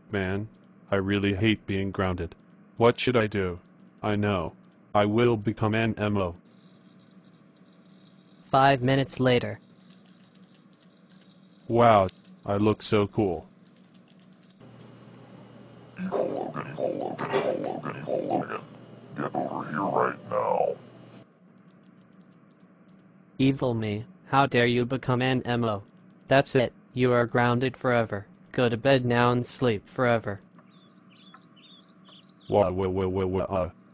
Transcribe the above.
Man, I really hate being grounded. What should I do? I know. I will become an MO. 5 minutes later. Wow, I look so cool. Evil Logan. Get over here right now. Evil me, how dare you become an MO? That's it, you are grounded forever. Go to bed now and sleep forever. Wow.